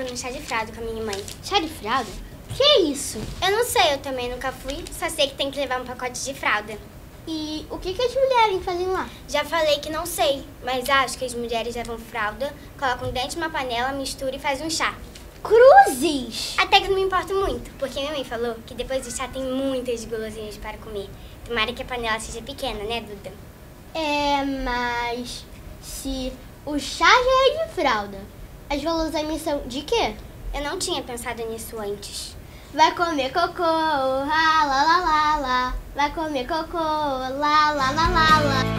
no chá de fralda com a minha mãe. Chá de fralda? Que é isso? Eu não sei, eu também nunca fui, só sei que tem que levar um pacote de fralda. E o que as mulheres fazem lá? Já falei que não sei, mas acho que as mulheres levam fralda, colocam dentro de uma panela, misturam e fazem um chá. Cruzes! Até que não me importo muito, porque minha mãe falou que depois do chá tem muitas guloseimas para comer. Tomara que a panela seja pequena, né, Duda? Mas se o chá já é de fralda, as guloseimas são de quê? Eu não tinha pensado nisso antes. Vai comer cocô, lá lá lá lá. Vai comer cocô, lá lá lá lá lá.